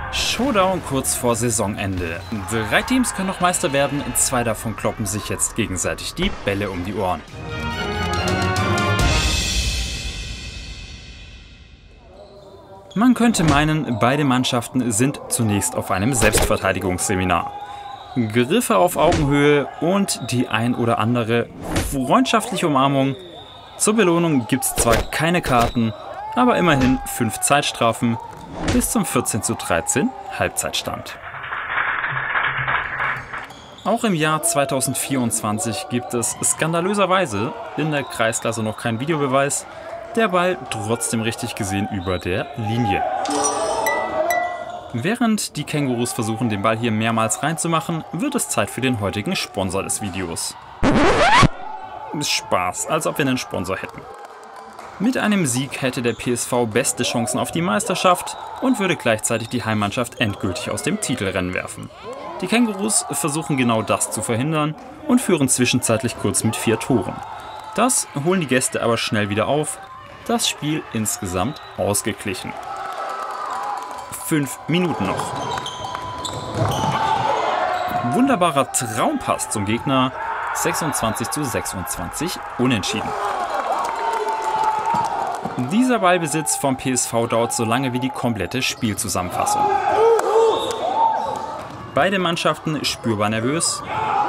Showdown kurz vor Saisonende. 3 Teams können noch Meister werden, 2 davon kloppen sich jetzt gegenseitig die Bälle um die Ohren. Man könnte meinen, beide Mannschaften sind zunächst auf einem Selbstverteidigungsseminar. Griffe auf Augenhöhe und die ein oder andere freundschaftliche Umarmung. Zur Belohnung gibt es zwar keine Karten, aber immerhin 5 Zeitstrafen bis zum 14:13 Halbzeitstand. Auch im Jahr 2024 gibt es skandalöserweise in der Kreisklasse noch keinen Videobeweis, der Ball trotzdem richtig gesehen über der Linie. Während die Kängurus versuchen, den Ball hier mehrmals reinzumachen, wird es Zeit für den heutigen Sponsor des Videos. Spaß, als ob wir einen Sponsor hätten. Mit einem Sieg hätte der PSV beste Chancen auf die Meisterschaft und würde gleichzeitig die Heimmannschaft endgültig aus dem Titelrennen werfen. Die Kängurus versuchen genau das zu verhindern und führen zwischenzeitlich kurz mit 4 Toren. Das holen die Gäste aber schnell wieder auf. Das Spiel insgesamt ausgeglichen. 5 Minuten noch. Wunderbarer Traumpass zum Gegner. 26:26 unentschieden. Dieser Ballbesitz vom PSV dauert so lange wie die komplette Spielzusammenfassung. Beide Mannschaften spürbar nervös.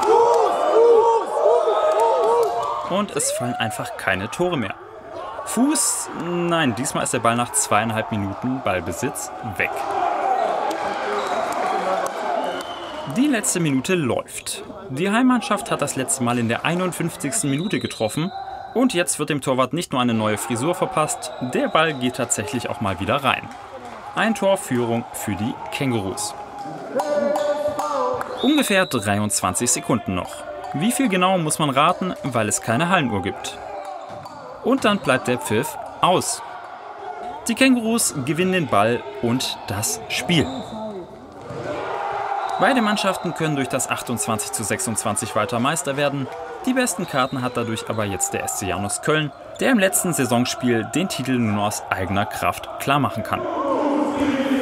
Und es fallen einfach keine Tore mehr. Fuß? Nein, diesmal ist der Ball nach 2,5 Minuten Ballbesitz weg. Die letzte Minute läuft. Die Heimmannschaft hat das letzte Mal in der 51. Minute getroffen und jetzt wird dem Torwart nicht nur eine neue Frisur verpasst, der Ball geht tatsächlich auch mal wieder rein. Ein Torführung für die Kängurus. Ungefähr 23 Sekunden noch. Wie viel genau muss man raten, weil es keine Hallenuhr gibt. Und dann bleibt der Pfiff aus. Die Kängurus gewinnen den Ball und das Spiel. Beide Mannschaften können durch das 28:26 weiter Meister werden. Die besten Karten hat dadurch aber jetzt der SC Janus Köln, der im letzten Saisonspiel den Titel nur aus eigener Kraft klarmachen kann.